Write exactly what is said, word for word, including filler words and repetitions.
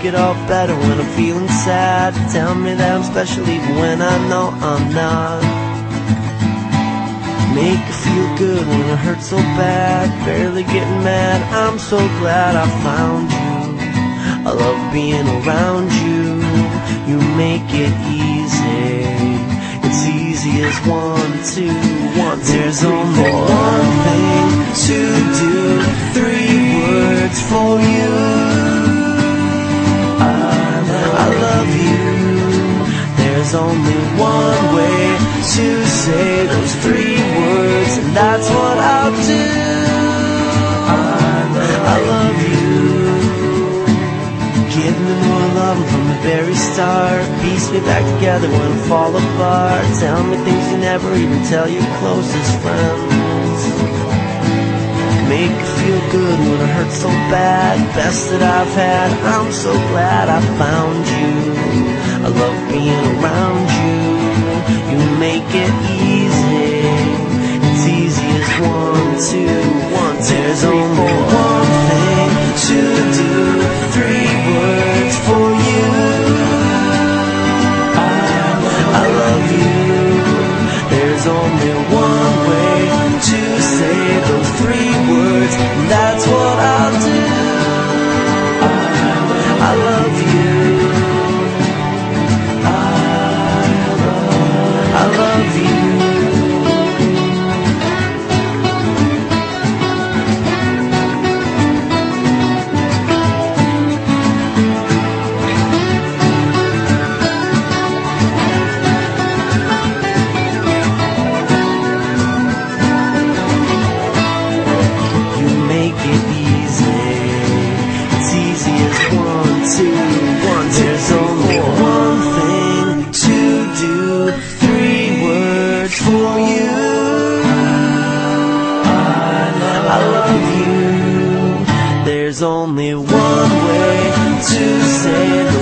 it all better when I'm feeling sad. Tell me that I'm special even when I know I'm not. Make it feel good when it hurts so bad. Barely getting mad, I'm so glad I found you. I love being around you. You make it easy. It's easy as one, two, one, two, There's three, only four. One thing to do. Three words for you. I love you. There's only one way to say those three words, and that's what I'll do. I love you. Give me more love from the very start. Piece me back together when I fall apart. Tell me things you never even tell your closest friends. Make it feel good when it hurts so bad. Best that I've had, I'm so glad I found you. I love being around you. You make it easy. It's easy as one, two, one, two, There's three, only four. One thing to do. Three words for you. I love you. There's only one way to say those three words, and that's what I'll do. I love you. I love you. There's only one thing to do. Three words for you. I love you. There's only one way to say